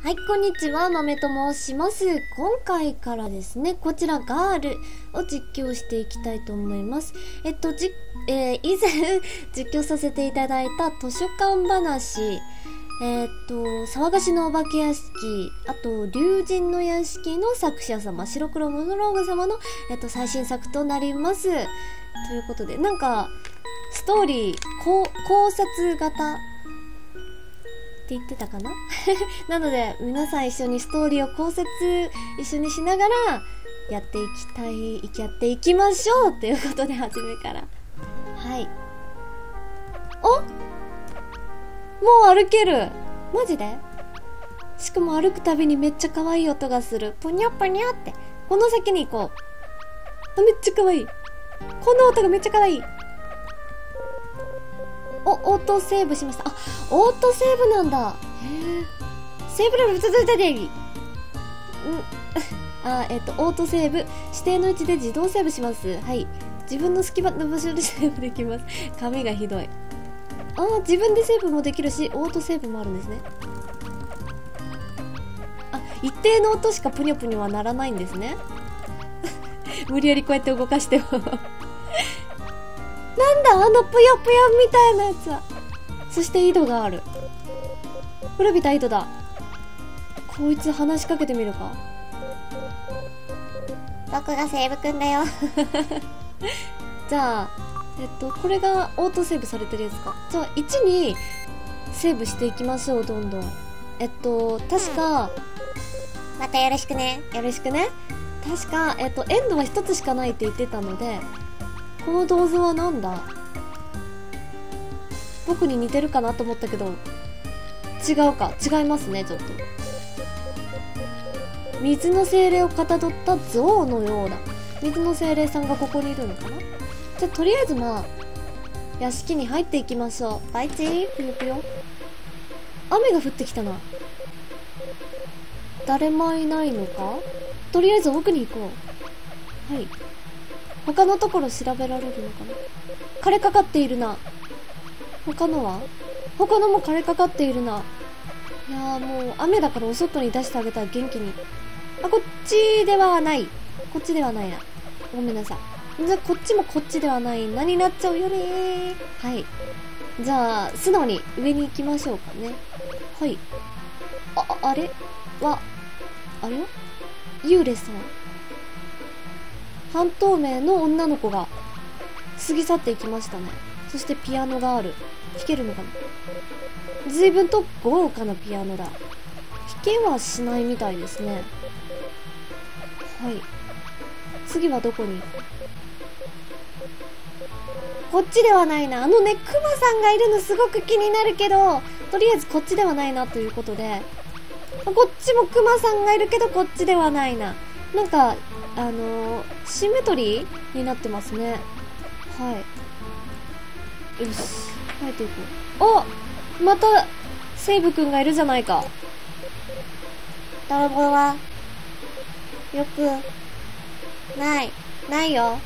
はい、こんにちは、豆と申します。今回からですね、こちらガールを実況していきたいと思います。以前実況させていただいた図書館話、騒がしのお化け屋敷、あと、龍神の屋敷の作者様、白黒モノローグ様の、最新作となります。ということで、なんか、ストーリー、考察型って言ってたかななので皆さん一緒にストーリーを考察一緒にしながらやっていきましょうということで、初めからはいもう歩ける。マジで？しかも歩くたびにめっちゃ可愛い音がする。ポニャポニャって。この先に行こう。めっちゃ可愛い。この音がめっちゃ可愛い。オートセーブしました。オートセーブなんだ。へえ。セーブレベル続いてる。オートセーブ。指定の位置で自動セーブします。はい。自分の好きな場所でセーブできます。紙がひどい。自分でセーブもできるし、オートセーブもあるんですね。一定の音しかぷにょぷにょはならないんですね。無理やりこうやって動かしても。なんだあのぷよぷよみたいなやつは。そして井戸がある。古びた井戸だ。こいつ話しかけてみるか。 僕がセーブくんだよ。 じゃあこれがオートセーブされてるやつか。じゃあ1にセーブしていきましょう。どんどん確か、 またよろしくね。 よろしくね。確かエンドは1つしかないって言ってたので、この銅像はなんだ？僕に似てるかなと思ったけど、違うか。違いますね、ちょっと。水の精霊をかたどった像のようだ。水の精霊さんがここにいるのかな。じゃあとりあえず屋敷に入っていきましょう。バイチー、ぷよぷよ。雨が降ってきたな。誰もいないのか。とりあえず奥に行こう。はい。他のところ調べられるのかな。枯れかかっているな。他のも枯れかかっているな。いやー、もう雨だからお外に出してあげたら元気に。こっちではない。こっちではないな。ごめんなさい。じゃあこっちもこっちではないなになっちゃうよねー。はい。じゃあ素直に上に行きましょうかね。はい。あれは幽霊さん。半透明の女の子が過ぎ去っていきましたね。そしてピアノがある。弾けるのかな。随分と豪華なピアノだ。弾けはしないみたいですね。はい。次はどこに？こっちではないな。クマさんがいるのすごく気になるけど、とりあえずこっちではないなということで、こっちもクマさんがいるけどこっちではないな。なんかシンメトリーになってますね。はい。よし。入っていこう。また、セイブくんがいるじゃないか。 泥棒は、よく、ないよ。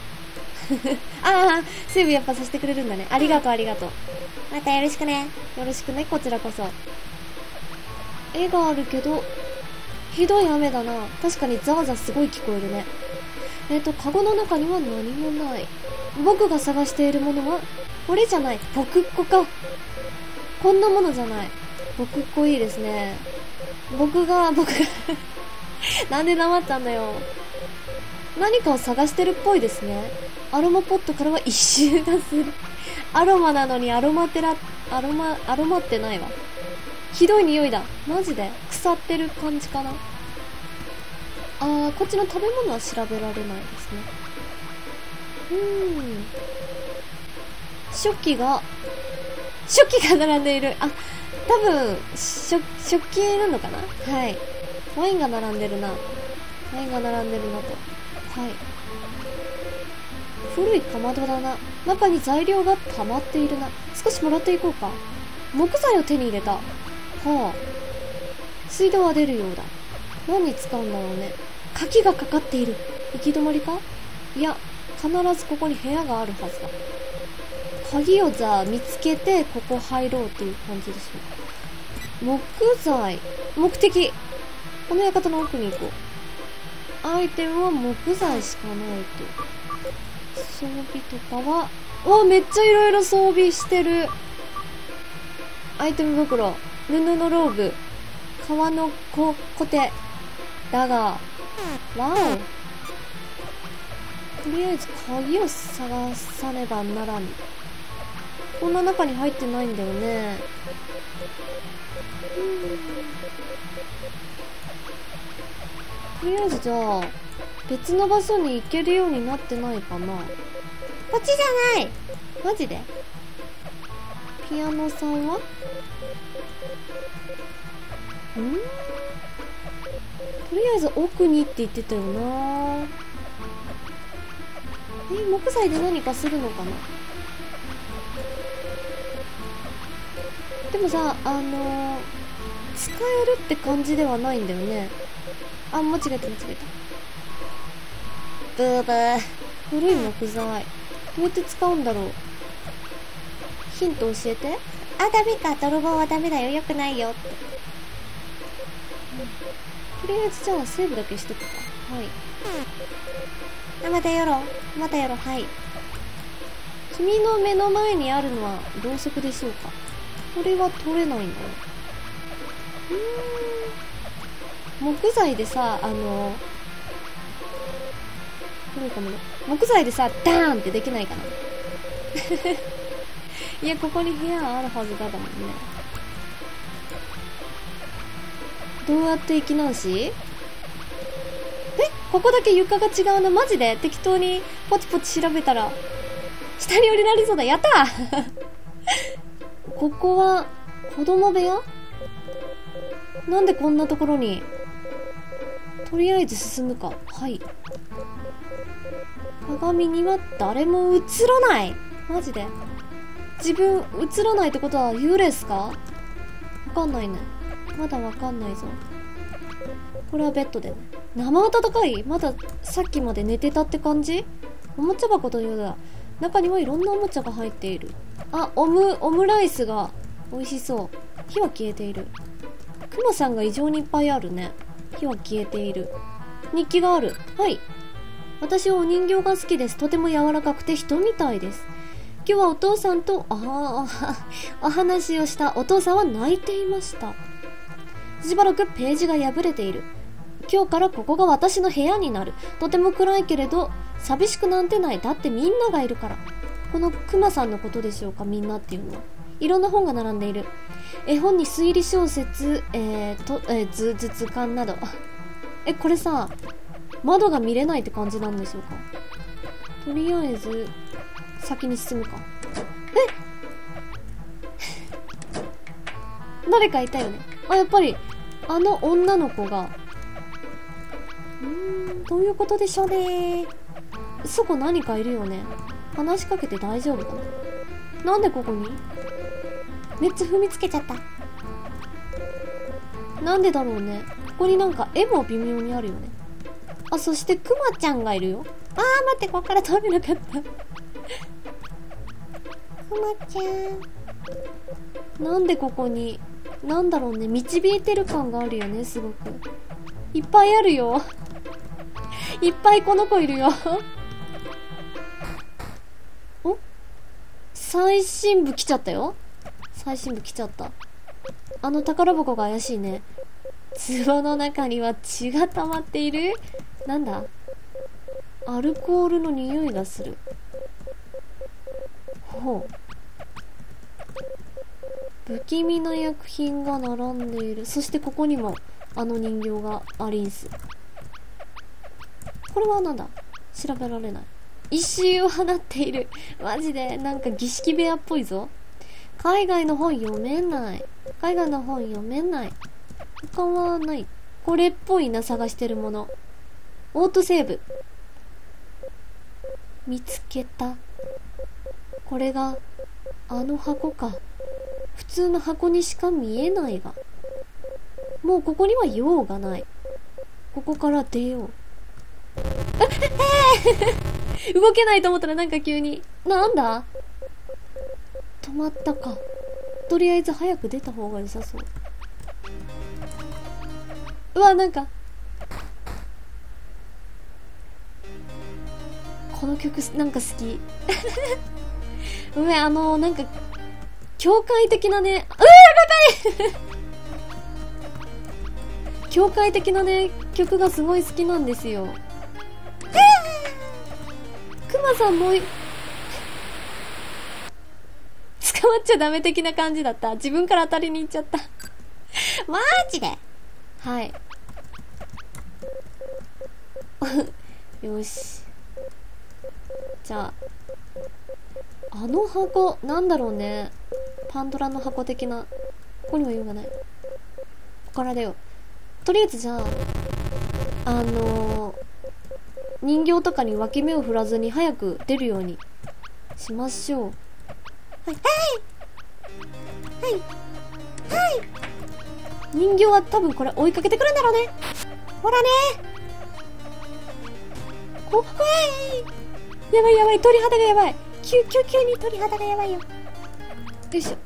セイブやっぱさせてくれるんだね。ありがとう、ありがとう。 またよろしくね。 よろしくね、こちらこそ。絵があるけど、ひどい雨だな。確かにザーザーすごい聞こえるね。カゴの中には何もない。僕が探しているものは、これじゃない。僕っ子か。こんなものじゃない。僕っ子いいですね。僕がなんで黙ったんだよ。何かを探してるっぽいですね。アロマポットからは一周がする。アロマなのにアロマってないわ。ひどい匂いだ。マジで腐ってる感じかな。こっちの食べ物は調べられないですね。食器が並んでいる。多分食器なのかな。はい。ワインが並んでるなと。はい。古いかまどだな。中に材料が溜まっているな。少しもらっていこうか。木材を手に入れた。水道は出るようだ。何に使うんだろうね。鍵がかかっている。行き止まりか？いや、必ずここに部屋があるはずだ。鍵をじゃあ見つけてここ入ろうっていう感じでしょうか。木材、目的この館の奥に行こう。アイテムは木材しかないと。装備とかは、めっちゃいろいろ装備してる。アイテム袋、布のローブ、革のコテ。だが、わお。とりあえず鍵を探さねばならぬ。こんな中に入ってないんだよね。とりあえずじゃあ、別の場所に行けるようになってないかな。 こっちじゃない。 マジで？ピアノさんは？とりあえず奥にって言ってたよな。木材で何かするのかな。でもさ、使えるって感じではないんだよね。間違えた。ブーブー。古い木材。どうやって使うんだろう。ヒント教えて。 ダメか。泥棒はダメだよ。よくないよって。 とりあえずじゃあセーブだけしとくか。はい。 またやろう。はい。 君の目の前にあるのはろうそくでしょうか。これは取れないんだね。木材でさ、取れるかもね。木材でさ、ダーンってできないかな。いや、ここに部屋あるはずだもんね。どうやって行き直し？ここだけ床が違うな。マジで適当にポチポチ調べたら下に降りられそうだ。やったここは子供部屋？なんでこんなところに。とりあえず進むか。はい。鏡には誰も映らない。マジで自分映らないってことは幽霊っすか？わかんないね。まだわかんないぞ。これはベッドでね。生温かい？まださっきまで寝てたって感じ？おもちゃ箱というようだ。中にはいろんなおもちゃが入っている。オムライスが美味しそう。火は消えている。クマさんが異常にいっぱいあるね。火は消えている。日記がある。はい。私はお人形が好きです。とても柔らかくて人みたいです。今日はお父さんとお話をしたお父さんは泣いていました。しばらくページが破れている。今日からここが私の部屋になる。とても暗いけれど寂しくなんてない。だってみんながいるから。このクマさんのことでしょうか。みんなっていうのは。いろんな本が並んでいる。絵本に推理小説、図鑑など。これさ、窓が見れないって感じなんでしょうか。とりあえず先に進むか。誰かいたよね。やっぱりあの女の子が。どういうことでしょうね。そこ何かいるよね。話しかけて大丈夫かな。なんでここに？ めっちゃ踏みつけちゃった。 なんでだろうね。ここになんか絵も微妙にあるよね。そしてクマちゃんがいるよ。 待って、ここから通れなかった。クマちゃん。なんでここに、なんだろうね、導いてる感があるよね、すごく。いっぱいあるよ。いっぱいこの子いるよ。最新部来ちゃったよ。最新部来ちゃった。宝箱が怪しいね。壺の中には血が溜まっている。なんだ？アルコールの匂いがする。ほう。不気味な薬品が並んでいる。そしてここにもあの人形がありんす。これはなんだ？調べられない。異臭を放っている。マジでなんか儀式部屋っぽいぞ。海外の本読めない。他はない。これっぽいな、探してるもの。オートセーブ。見つけた。これがあの箱か。普通の箱にしか見えないが。もうここには用がない。ここから出よう。動けないと思ったらなんか急に。なんだ？止まったか。とりあえず早く出た方が良さそう。 うわ、なんかこの曲なんか好きごめん、なんか教会的なね、やばい教会的なね曲がすごい好きなんですよ。クマさんも捕まっちゃダメ的な感じだった。自分から当たりに行っちゃったマジで。 はいよし、じゃああの箱なんだろうね。パンドラの箱的な。ここにも用がない。ここからだよ。とりあえずじゃあ人形とかに脇目を振らずに早く出るようにしましょう。 はいはいはい。 人形は多分これ追いかけてくるんだろうね。 ほらね。 お、やばいやばい、鳥肌がやばい。 急に鳥肌がやばいよ。 よいしょ。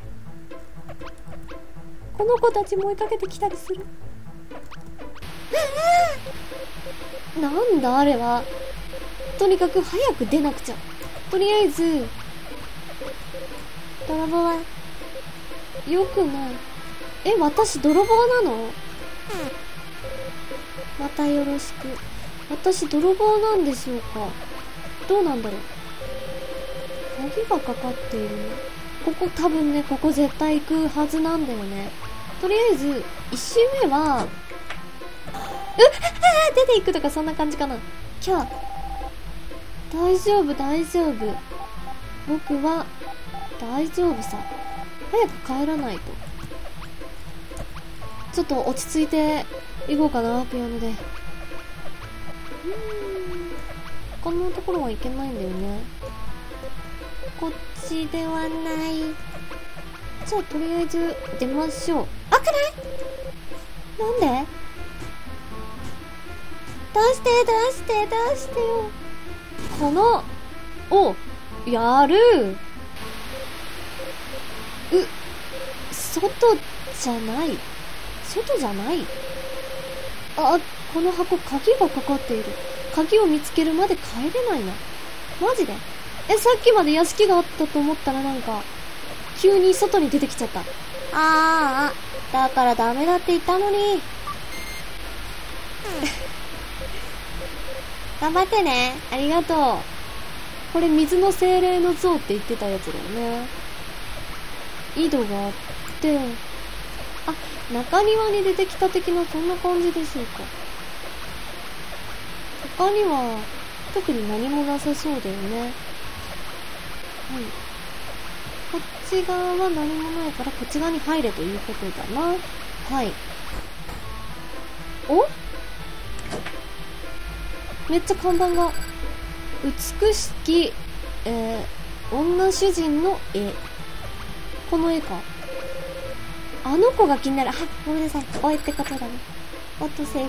この子たちも追いかけてきたりする。なんだあれは。とにかく早く出なくちゃ。とりあえず泥棒はよくない。え、私泥棒なの？またよろしく。私泥棒なんでしょうか。どうなんだろう。鍵がかかっているね。ここ多分ね、ここ絶対行くはずなんだよね。とりあえず1周目は出ていくとかそんな感じかな。キャー。大丈夫大丈夫。僕は大丈夫さ。早く帰らないと。ちょっと落ち着いていこうかな、ピアノで。他のところは行けないんだよね。こっちではない。じゃあとりあえず出ましょう。 開かない？なんで？出してよ。 この、お、やる。外じゃない。あ、この箱鍵がかかっている。鍵を見つけるまで帰れないな。マジで？さっきまで屋敷があったと思ったらなんか、急に外に出てきちゃった。 だからダメだって言ったのに。頑張ってね。 ありがとう。これ水の精霊の像って言ってたやつだよね。井戸があって、中庭に出てきた的なそんな感じでしょうか。他には特に何もなさそうだよね。はい。こっち側は何もないからこっち側に入れということだな。はい。お？めっちゃ看板が。美しき、女主人の絵。この絵か。あの子が気になる。 ごめんなさい。おいってことだね。オットセー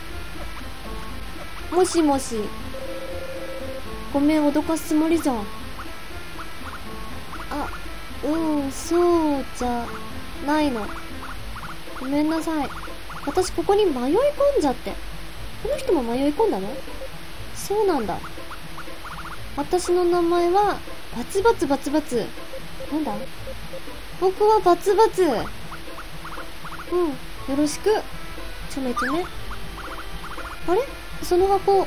フ。 もしもし。ごめん、脅かすつもりじゃん。そうじゃないの。ごめんなさい。私ここに迷い込んじゃって。この人も迷い込んだの？そうなんだ。私の名前はバツバツ。なんだ？僕はバツバツ。よろしく。ちょめ。あれ？その箱。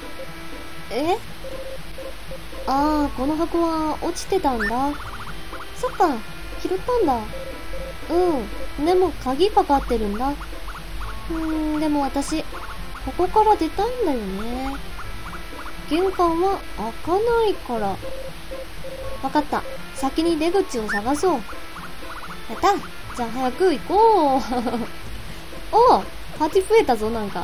この箱は落ちてたんだ。そっか、拾ったんだ。でも鍵かかってるんだ。でも私、ここから出たいんだよね。玄関は開かないから。わかった。先に出口を探そう。やった。じゃあ早く行こう。おう、8増えたぞ、なんか。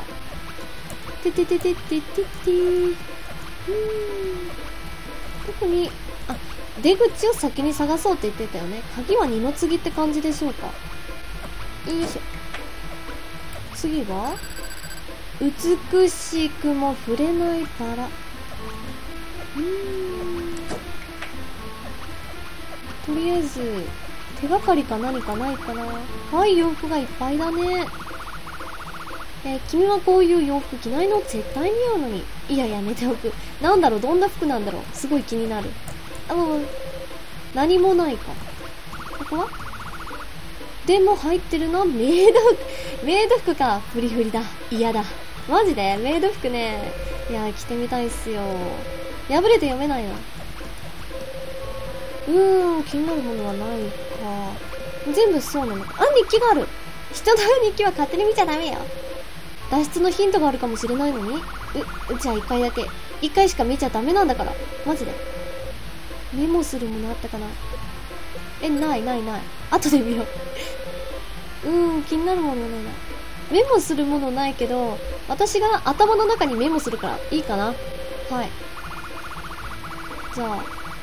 特に、出口を先に探そうって言ってたよね。鍵は二の次って感じでしょうか。よいしょ。次は美しくも触れないバラ。とりあえず手がかりか何かないかな。はい、洋服がいっぱいだね。 君はこういう洋服着ないの？絶対似合うのに。いや、やめておく。なんだろう、どんな服なんだろう。すごい気になる。何もないか。ここはでも入ってるのメイド服。メイド服か。フリフリだ。嫌だ。マジでメイド服ね。いや、着てみたいっすよ。破れて読めないな。気になるものはないか。全部そうなのか。日記がある。人の日記は勝手に見ちゃダメよ。脱出のヒントがあるかもしれないのに。じゃあ一回だけ。一回しか見ちゃダメなんだから。マジで。メモするものあったかな。ない。後で見よう。気になるものないな。メモするものないけど、私が頭の中にメモするからいいかな。はい。じゃ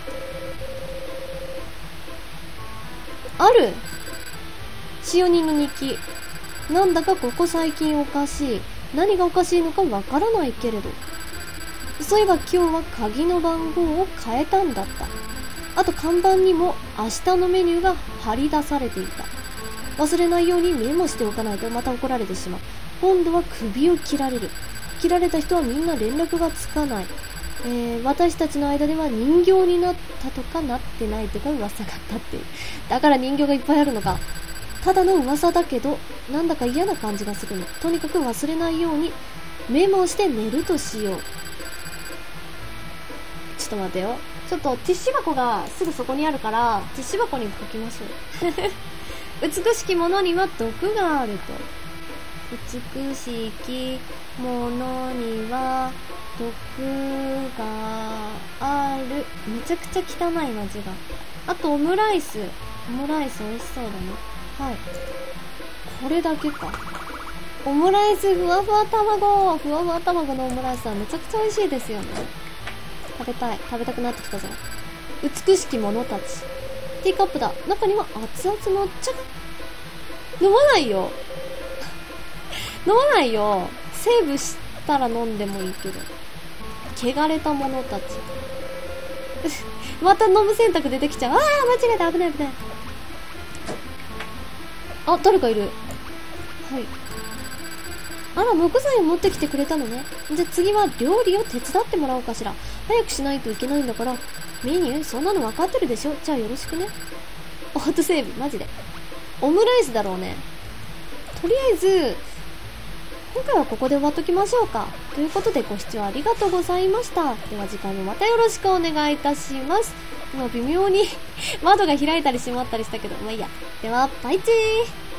ある使用人の日記。なんだかここ最近おかしい。何がおかしいのかわからないけれど。そういえば今日は鍵の番号を変えたんだった。あと看板にも明日のメニューが貼り出されていた。忘れないようにメモしておかないとまた怒られてしまう。今度は首を切られる。切られた人はみんな連絡がつかない。私たちの間では人形になったとかなってないとか噂があっていう。だから人形がいっぱいあるのか。ただの噂だけど、なんだか嫌な感じがするの。とにかく忘れないようにメモして寝るとしよう。ちょっと待ってよ。ちょっとティッシュ箱がすぐそこにあるから、ティッシュ箱に書きましょう。美しきものには毒があると。美しきものには毒がある。めちゃくちゃ汚い文字が。あとオムライス。オムライス美味しそうだね。はい。これだけか。オムライスふわふわ卵。ふわふわ卵のオムライスはめちゃくちゃ美味しいですよね。食べたい。食べたくなってきたぞ。美しきものたち。ティーカップだ。中には熱々のお茶が。飲まないよ。飲まないよ。セーブしたら飲んでもいいけど。汚れたものたち。また飲む選択出てきちゃう。間違えた。危ない。誰かいる。はい。あら、木材を持ってきてくれたのね。じゃあ次は料理を手伝ってもらおうかしら。早くしないといけないんだから。メニューそんなの分かってるでしょ。じゃあよろしくね。オートセーブ、マジで。オムライスだろうね。とりあえず、今回はここで終わっときましょうか。ということでご視聴ありがとうございました。では次回もまたよろしくお願いいたします。今微妙に窓が開いたり閉まったりしたけど、まあいいや。では、バイチー。